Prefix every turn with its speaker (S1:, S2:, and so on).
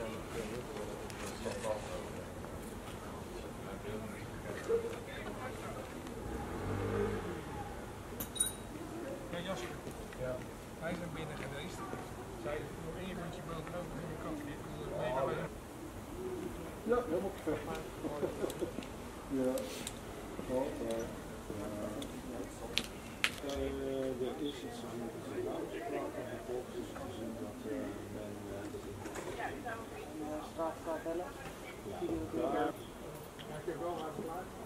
S1: Ja, Jasper. Ja. Wij zijn binnen geweest. Zij nog één rondje bovenop in de kant.
S2: Ja, helemaal perfect. Ja, altijd. Er is iets aan de uitspraak en vervolgens is te zien dat men
S3: straat gaat bellen.
S2: daar.
S1: Ja, ik heb wel even klaar.